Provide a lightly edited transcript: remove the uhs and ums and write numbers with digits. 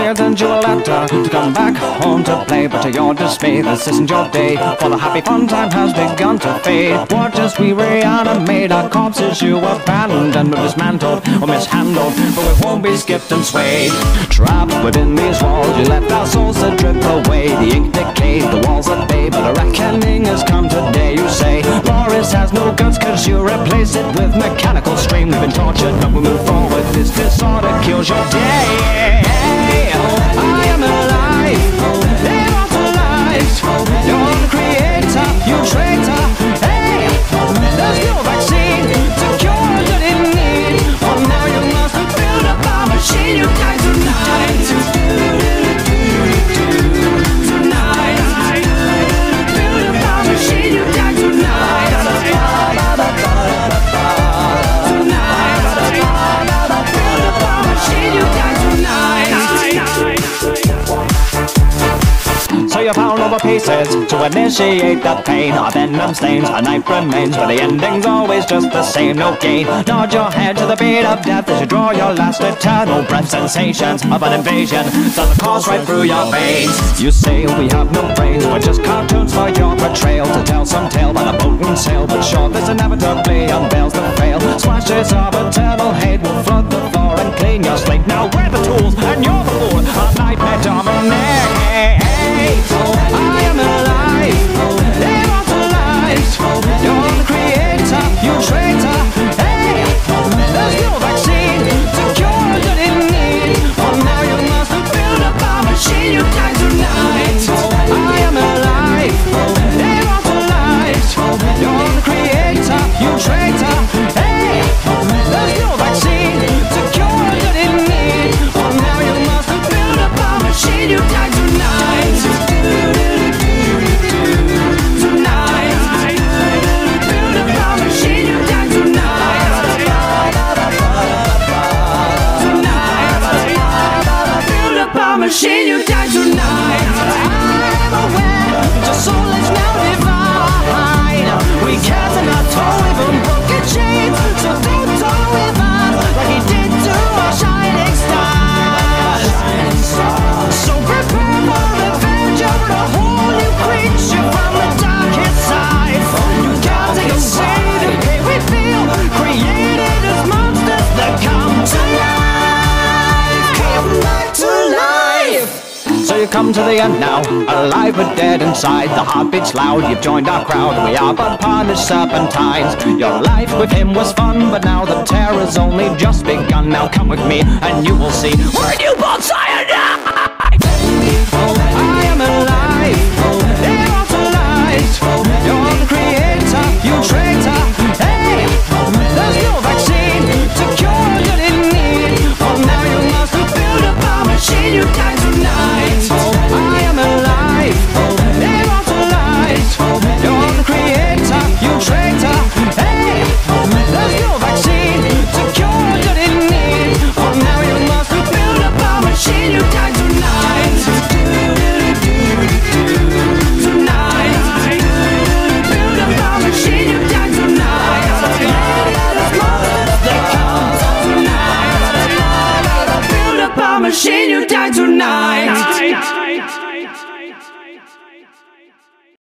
scared and you a letter to come back home to play. But to your dismay, this isn't your day, for the happy fun time has begun to fade. Watch as we reanimate our corpses you abandoned or dismantled or mishandled, but we won't be skipped and swayed. Trapped within these walls, you let our souls to drip away. The ink decayed, the walls at bay, but a reckoning has come today. You say Loris has no guts cause you replace it with mechanical strain. We've been tortured but we move forward, this disorder kills your day. I am alive, immortalized. You're the creator, you traitor. Hey, there's no vaccine to cure what you need. For now you must build up our machine. You die tonight. Tonight, build up our machine. You die tonight. Tonight, build up our machine. You die tonight. So you pound over pieces to initiate the pain. Our venom stains, a knife remains, but the ending's always just the same, no gain. Nod your head to the beat of death as you draw your last eternal breath. Sensations of an invasion does the course right through your veins. You say we have no brains, we're just cartoons for your betrayal. To tell some tale by the boat and sail, but sure this inevitably unveils the fail. Splashes of eternal hate will flood the floor and clean your slate. Now we're the tools and you're the fool, a nightmare dominate. I am alive, immortalized. You're the creator, you traitor. Hey, there's no vaccine to cure what you need. For now you must build up our machine. You die tonight. I am alive, immortalized. You're the creator, you traitor. Hey, there's no vaccine to cure what you need. For now you must build up our machine. You die tonight. Machine, you die tonight. I'm aware that your soul is now divine. We cast in our toe, even broken chains. So don't toy with us like he did to our shining stars. So prepare for revenge over a whole new creature from the darkest side. You gotta take away the pain we feel, created as monsters that come to life. Come back to life. So you come to the end now, alive but dead inside. The heart beats loud, you've joined our crowd. We are but punished serpentines. Your life with him was fun, but now the terror's only just begun. Now come with me and you will see we're newborn cyanide. I am alive, immortalized. You're the creator, you traitor. Hey, there's no vaccine to cure what you need. For now you must build up our machine. You die tonight. I am alive, immortalized. You're the creator, you traitor. Hey, there's no vaccine to cure what you need. For now you must build up our machine. You die tonight. Tonight, build up our machine. You die tonight. Tonight, build up our machine. You die tonight.